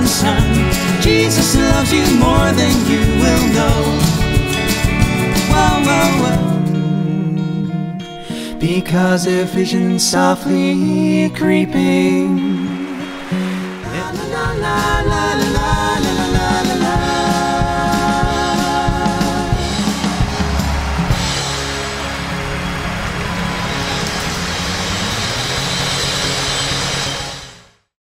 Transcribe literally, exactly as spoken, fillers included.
son. Jesus loves you more than you will know. Whoa, whoa, whoa. Because a vision softly creeping. La la la la la la.